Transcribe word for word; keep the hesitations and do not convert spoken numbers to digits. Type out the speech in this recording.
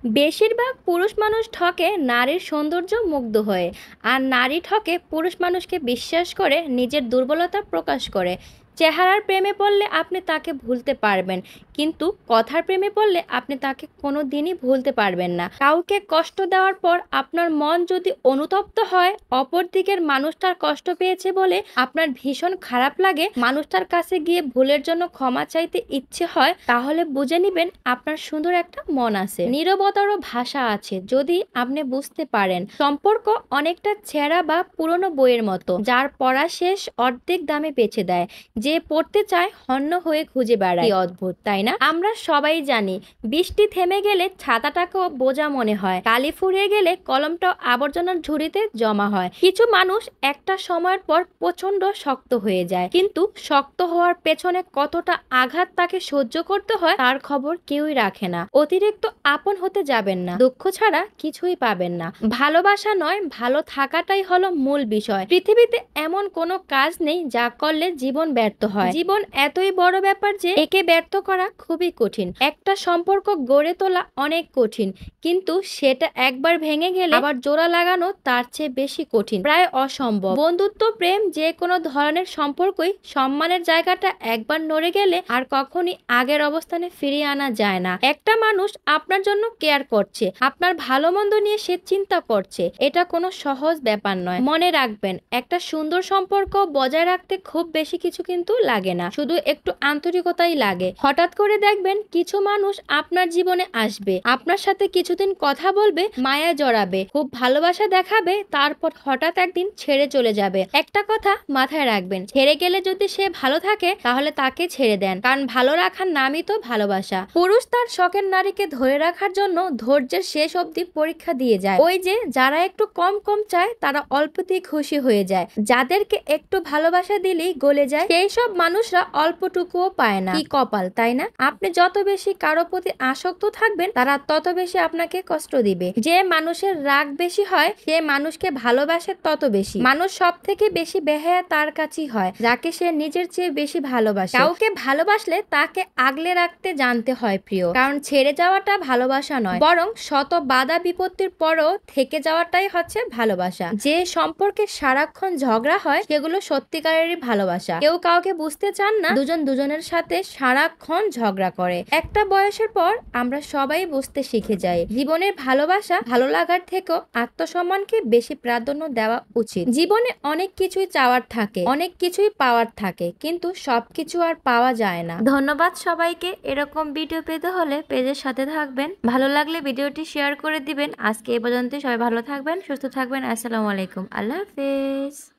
বেশিরভাগ পুরুষ মানুষ ঠকে নারীর সৌন্দর্য মুগ্ধ হয়ে, আর নারী ঠকে পুরুষ মানুষকে বিশ্বাস করে নিজের দুর্বলতা প্রকাশ করে। চেহারার প্রেমে পড়লে আপনি তাকে ভুলতে পারবেন, কিন্তু কথার প্রেমে পড়লে আপনি তাকে কোনো দিনই ভুলতে পারবেন না। কাউকে কষ্ট দেওয়ার পর আপনার মন যদি অনুতপ্ত হয়, অপর দিকের মানুষটার কষ্ট পেয়েছে বলে আপনার ভীষণ খারাপ লাগে, মানুষটার কাছে গিয়ে ভুলের জন্য ক্ষমা চাইতে ইচ্ছে হয়, তাহলে বুঝে নিবেন আপনার সুন্দর একটা মন আছে। নীরবতারও ভাষা আছে, যদি আপনি বুঝতে পারেন। সম্পর্ক অনেকটা ছেঁড়া বা পুরনো বইয়ের মতো, যার পড়া শেষ অর্ধেক দামে বেচে দেয়, যে পড়তে চায় হন্য হয়ে খুঁজে বেড়ায়। কি অদ্ভুত, তাই না? আমরা সবাই জানি বৃষ্টি থেমে গেলে ছাতাটাকেও বোঝা মনে হয়, কালি ফুরিয়ে গেলে কলমটাও আবর্জনার ঝুড়িতে জমা হয়। কিছু মানুষ একটা সময়ের পর প্রচন্ড শক্ত হয়ে যায়, কিন্তু শক্ত হওয়ার পেছনে কতটা আঘাত তাকে সহ্য করতে হয় তার খবর কেউই রাখে না। অতিরিক্ত আপন হতে যাবেন না, দুঃখ ছাড়া কিছুই পাবেন না। ভালোবাসা নয়, ভালো থাকাটাই হলো মূল বিষয়। পৃথিবীতে এমন কোনো কাজ নেই যা করলে জীবন ব্যর্থ হয়। জীবন এতই বড় ব্যাপার যে একে ব্যর্থ করা খুবই কঠিন। একটা সম্পর্ক গড়ে তোলা অনেক কঠিন, কিন্তু সেটা একবার ভেঙে গেলে আবার জোড়া লাগানো তার চেয়ে বেশি কঠিন, প্রায় অসম্ভব। বন্ধুত্ব, প্রেম, যে কোনো ধরনের সম্পর্কই সম্মানের জায়গাটা একবার নড়ে গেলে আর কখনই আগের অবস্থানে ফিরিয়ে আনা যায় না। একটা মানুষ আপনার জন্য কেয়ার করছে, আপনার ভালো মন্দ নিয়ে সে চিন্তা করছে, এটা কোনো সহজ ব্যাপার নয়। মনে রাখবেন, একটা সুন্দর সম্পর্ক বজায় রাখতে খুব বেশি কিছু কিন্তু লাগে না, শুধু একটু আন্তরিকতাই লাগে। হঠাৎ করে দেখবেন কিছু মানুষ আপনার জীবনে আসবে, আপনার সাথে কিছুদিন কথা বলবে, মায়া জড়াবে, খুব ভালোবাসা দেখাবে, তারপর হঠাৎ একদিন ছেড়ে চলে যাবে। একটা কথা মাথায় রাখবেন, ছেড়ে গেলে যদি সে ভালো থাকে তাহলে তাকে ছেড়ে দেন, কারণ ভালো রাখার নামই তো ভালোবাসা। পুরুষ তার শখের নারীকে ধরে রাখার জন্য ধৈর্যের শেষ অবধি পরীক্ষা দিয়ে যায়। ওই যে যারা একটু কম কম চায় তারা অল্পতেই খুশি হয়ে যায়, যাদেরকে একটু ভালোবাসা দিলেই গলে যায় সেই সব মানুষরা অল্পটুকুও পায় না। কি কপাল, তাই না? আপনি যত বেশি কারো প্রতি আসক্ত থাকবেন, তারা তত বেশি আপনাকে কষ্ট দিবে। যে মানুষের রাগ বেশি হয় সে মানুষকে ভালোবাসে তত বেশি। মানুষ সব থেকে বেশি বেহায়া তার কাছেই হয় যাকে সে নিজের চেয়ে বেশি ভালোবাসে। কাউকে ভালোবাসলে তাকে আগলে রাখতে জানতে হয় প্রিয়, কারণ ছেড়ে যাওয়াটা ভালোবাসা নয়, বরং শত বাধা বিপত্তির পরও থেকে যাওয়াটাই হচ্ছে ভালোবাসা। যে সম্পর্কে সারাক্ষণ ঝগড়া হয় সেগুলো সত্যিকারেরই ভালোবাসা। কেউ কাউকে বুঝতে চান না, দুজন দুজনের সাথে সারাক্ষণ ঝগড়া করে। একটা বয়সের পর আমরা সবাই বুঝতে শিখে যাই, জীবনের ভালোবাসা ভালো লাগার থেকেও আত্মসম্মানকে বেশি প্রাধান্য দেওয়া উচিত। জীবনে অনেক কিছুই চাওয়ার থাকে, অনেক কিছুই পাওয়ার থাকে, কিন্তু সবকিছু আর পাওয়া যায় না। ধন্যবাদ সবাইকে। এরকম ভিডিও পেতে হলে পেজের সাথে থাকবেন, ভালো লাগলে ভিডিওটি শেয়ার করে দিবেন। আজকে এই পর্যন্ত, সবাই ভালো থাকবেন, সুস্থ থাকবেন। আসসালামু আলাইকুম, আল্লাহ হাফেজ।